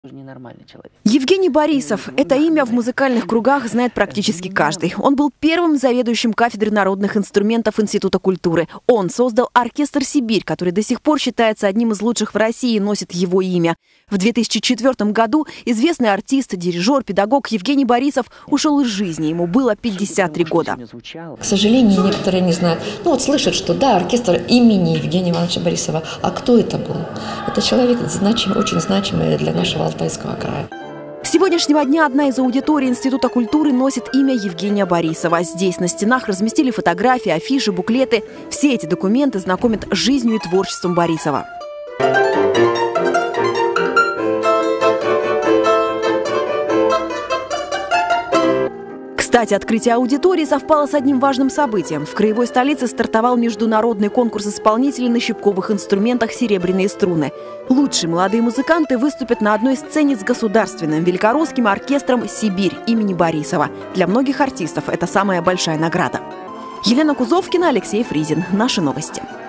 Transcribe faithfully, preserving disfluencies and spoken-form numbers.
Ненормальный человек. Евгений Борисов. Это имя в музыкальных кругах знает практически каждый. Он был первым заведующим кафедрой народных инструментов Института культуры. Он создал оркестр «Сибирь», который до сих пор считается одним из лучших в России и носит его имя. В две тысячи четвёртом году известный артист, дирижер, педагог Евгений Борисов ушел из жизни. Ему было пятьдесят три года. К сожалению, некоторые не знают. Ну вот слышат, что да, оркестр имени Евгения Ивановича Борисова. А кто это был? Это человек значимый, очень значимый для нашего Алтайского края. С сегодняшнего дня одна из аудиторий Института культуры носит имя Евгения Борисова. Здесь на стенах разместили фотографии, афиши, буклеты. Все эти документы знакомят с жизнью и творчеством Борисова. Кстати, открытие аудитории совпало с одним важным событием. В краевой столице стартовал международный конкурс исполнителей на щипковых инструментах «Серебряные струны». Лучшие молодые музыканты выступят на одной сцене с государственным великорусским оркестром «Сибирь» имени Борисова. Для многих артистов это самая большая награда. Елена Кузовкина, Алексей Фризин. Наши новости.